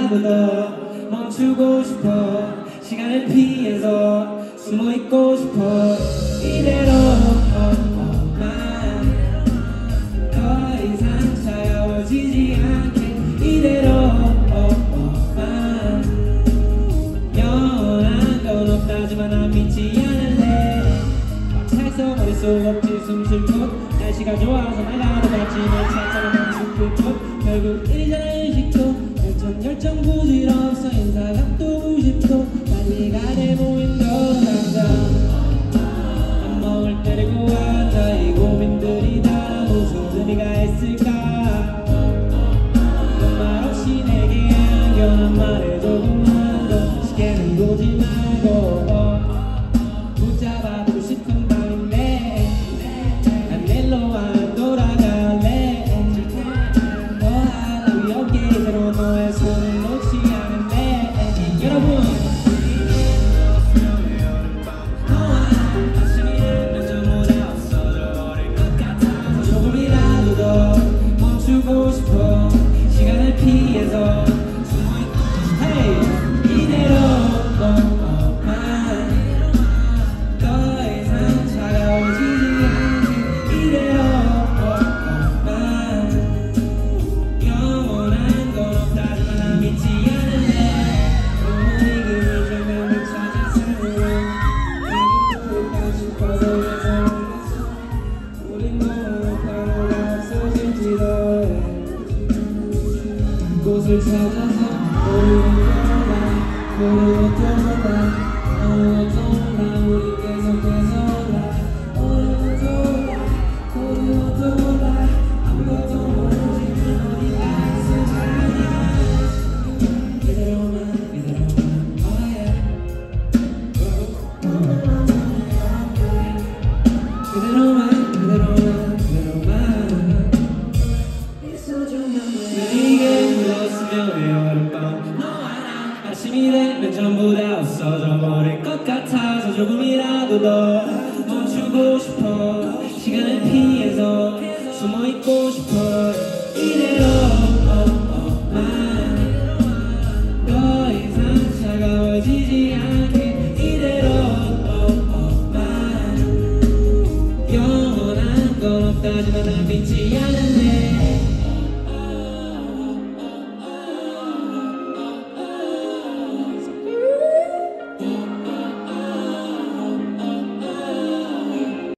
조금이라도 더 멈추고 싶어. 시간을 피해서 숨어있고 싶어. 이대로만 더 이상 차가워지지 않게. 이대로만 영원한 건 없다지만 난 믿지 않을래. 꽉차있어 머릿속 없지 숨쉴 곳. 날씨가 좋아서 나가도 같이 널 찾아가 멈춘 그곳. 결국 이리저리 의식도 열정 부질없어. 인사각도 90도 난리가 돼보인 너 당장 밥 먹을 때리고 앉아. 이 고민들이 다 무슨 의미가 있을까. 말 없이 내게 안겨한 말에 조금만 더 시계는 보지 말고 붙잡아보고 싶은 밤인데 난 멜로 안 돌아갈래. 너와 나 위협게 이대로 너의 손을 놓지 않을래. 여러분 너와 아침이 되면 전부 다 없어져버릴 것 같아서 조금이라도 더 멈추고 싶어. 시간을 피해서 숨어있고 싶어. hey! 이대로만 더 이상 차가워지지 않게. 이대로만 영원한 건 없다지만 난 믿지 않을래. 이금을 주면 찾은 사랑은 이금을 싶어서 우린 너무 바로가 없어질지도 해. 곳을 찾아서 우리는 떠나 아무것도 몰라 우리 계속해서 올라. 아무것도 몰라 아무것도 모르지만 어디가 있을지 아냐. 이대로만 oh yeah. 그대로만 내게 묻었으면 왜 어젯밤 너와 나 아침이 되면 전부 다 없어져 버릴 것 같아서 조금이라도 더 멈추고 싶어. 시간을 피해서 숨어있고 싶어. 이대로만 더 이상 차가워지지 않게. 이대로만 영원한 건 없다지만 난 믿지 않을래.